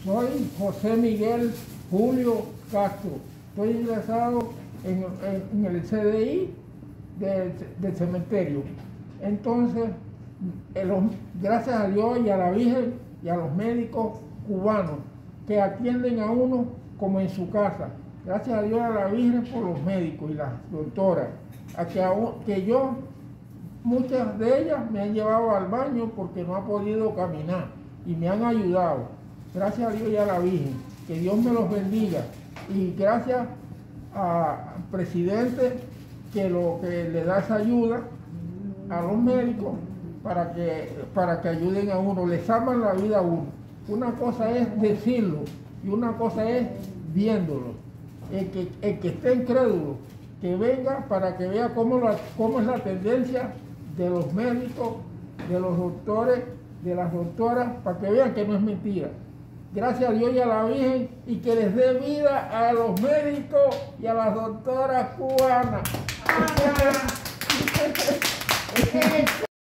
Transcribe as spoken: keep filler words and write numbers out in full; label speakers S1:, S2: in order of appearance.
S1: Soy José Miguel Julio Castro. Estoy ingresado en, en, en el C D I del, del cementerio. Entonces, eh, los, gracias a Dios y a la Virgen y a los médicos cubanos que atienden a uno como en su casa. Gracias a Dios y a la Virgen por los médicos y las doctoras. A que, a, que yo, muchas de ellas me han llevado al baño porque no ha podido caminar y me han ayudado. Gracias a Dios y a la Virgen. Que Dios me los bendiga. Y gracias al presidente que lo que le da esa ayuda a los médicos para que, para que ayuden a uno, le salvan la vida a uno. Una cosa es decirlo y una cosa es viéndolo. El que, el que esté incrédulo, que venga para que vea cómo, la, cómo es la tendencia de los médicos, de los doctores, de las doctoras, para que vean que no es mentira. Gracias a Dios y a la Virgen, y que les dé vida a los médicos y a las doctoras cubanas.